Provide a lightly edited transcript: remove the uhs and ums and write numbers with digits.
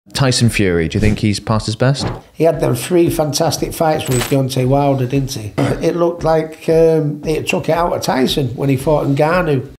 Tyson Fury, do you think he's past his best? He had them 3 fantastic fights with Deontay Wilder, didn't he? It looked like it took it out of Tyson when he fought Ngannou.